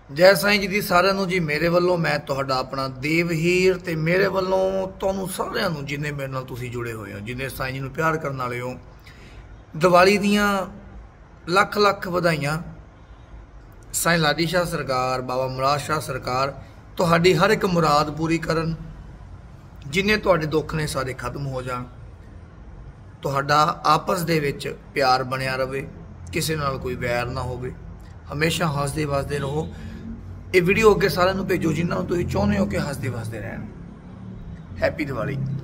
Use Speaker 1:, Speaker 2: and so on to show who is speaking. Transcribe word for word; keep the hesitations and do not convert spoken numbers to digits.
Speaker 1: जय साईं जी दी सारिਆਂ ਨੂੰ जी मेरे ਵੱਲੋਂ मैं ਤੁਹਾਡਾ अपना देवहीर ਤੇ मेरे ਵੱਲੋਂ ਤੁਹਾਨੂੰ ਸਾਰਿਆਂ ਨੂੰ ਜਿੰਨੇ ਮੇਰੇ ਨਾਲ ਤੁਸੀਂ ਜੁੜੇ ਹੋਏ ਹੋ ਜਿੰਨੇ ਸਾईं जी ਨੂੰ ਪਿਆਰ ਕਰਨ ਵਾਲੇ ਹੋ ਦੀਵਾਲੀ ਦੀਆਂ ਲੱਖ ਲੱਖ ਵਧਾਈਆਂ। साईं लाडी शाह सरकार बाबा मुराद शाह सरकार ਤੁਹਾਡੀ हर एक मुराद पूरी करन, जिन्ने ਤੁਹਾਡੇ दुख ने सारे खत्म हो जान, ਤੁਹਾਡਾ आपस दे विच प्यार बनिया रहे, किसी नाल कोई वैर ना होवे, हमेशा हसदे वसदे रहो। ये वीडियो अगे सारिਆਂ ਨੂੰ भेजो जिन्हां ਨੂੰ ਤੁਸੀਂ ਚਾਹੁੰਦੇ हो कि हसदे वसदे रहन। हैप्पी दिवाली।